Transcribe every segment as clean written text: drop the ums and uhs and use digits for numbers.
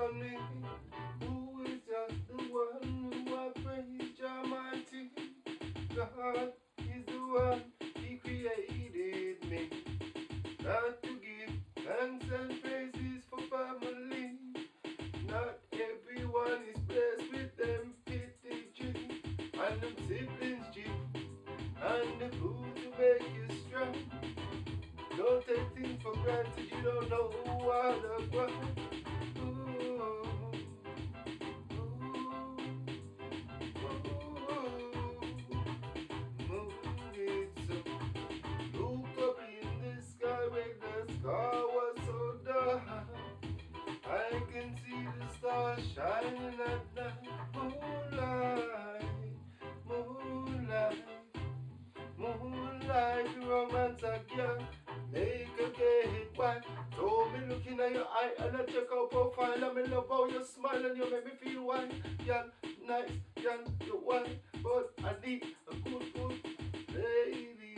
on me. Who is just the one who I praise Almighty? God is the one, He created me. Got to give thanks and praises for family. Not everyone is blessed with them fitty G and them siblings G and the food to make you strong. Don't take things for granted, you don't know what the grind. Move it so. Look up in the sky where the sky was so dark. I can see the stars shining at night. Moonlight, moonlight, moonlight, romance again. Make a get back. Told me looking at your eye and I check out profile. And me love how you smile and you make me feel wine. Y'all nice, y'all you wine. But I need a good lady.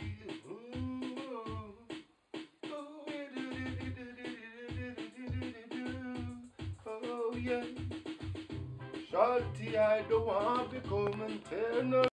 Oh yeah. Shorty, I don't want to come and tell no